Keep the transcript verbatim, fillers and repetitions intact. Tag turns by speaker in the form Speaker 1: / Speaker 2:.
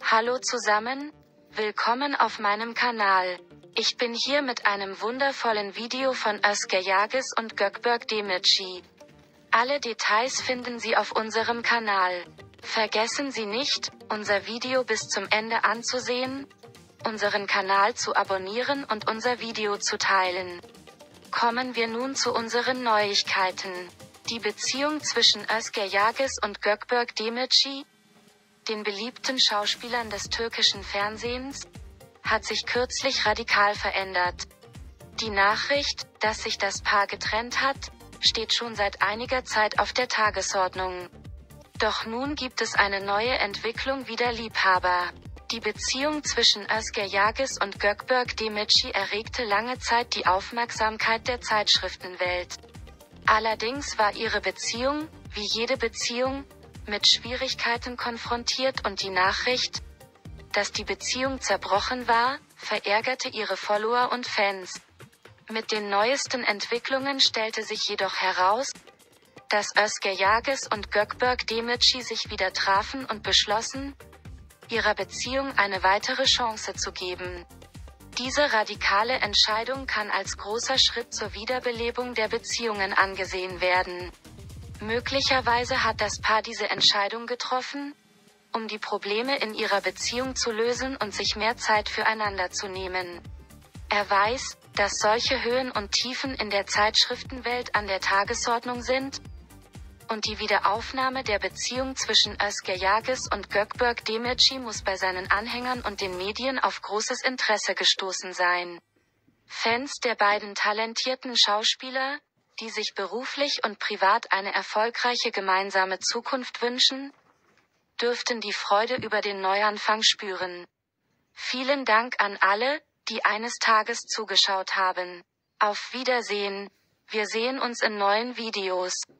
Speaker 1: Hallo zusammen, willkommen auf meinem Kanal. Ich bin hier mit einem wundervollen Video von Özge Yağız und Gökberk Demirci. Alle Details finden Sie auf unserem Kanal. Vergessen Sie nicht, unser Video bis zum Ende anzusehen, unseren Kanal zu abonnieren und unser Video zu teilen. Kommen wir nun zu unseren Neuigkeiten. Die Beziehung zwischen Özge Yağız und Gökberk Demirci, den beliebten Schauspielern des türkischen Fernsehens, hat sich kürzlich radikal verändert. Die Nachricht, dass sich das Paar getrennt hat, steht schon seit einiger Zeit auf der Tagesordnung. Doch nun gibt es eine neue Entwicklung wie der Liebhaber. Die Beziehung zwischen Özge Yağız und Gökberk Demirci erregte lange Zeit die Aufmerksamkeit der Zeitschriftenwelt. Allerdings war ihre Beziehung, wie jede Beziehung, mit Schwierigkeiten konfrontiert und die Nachricht, dass die Beziehung zerbrochen war, verärgerte ihre Follower und Fans. Mit den neuesten Entwicklungen stellte sich jedoch heraus, dass Özge Yağız und Gökberk Demirci sich wieder trafen und beschlossen, ihrer Beziehung eine weitere Chance zu geben. Diese radikale Entscheidung kann als großer Schritt zur Wiederbelebung der Beziehungen angesehen werden. Möglicherweise hat das Paar diese Entscheidung getroffen, um die Probleme in ihrer Beziehung zu lösen und sich mehr Zeit füreinander zu nehmen. Er weiß, dass solche Höhen und Tiefen in der Zeitschriftenwelt an der Tagesordnung sind, und die Wiederaufnahme der Beziehung zwischen Özge Yağız und Gökberk Demirci muss bei seinen Anhängern und den Medien auf großes Interesse gestoßen sein. Fans der beiden talentierten Schauspieler, die sich beruflich und privat eine erfolgreiche gemeinsame Zukunft wünschen, dürften die Freude über den Neuanfang spüren. Vielen Dank an alle, die eines Tages zugeschaut haben. Auf Wiedersehen. Wir sehen uns in neuen Videos.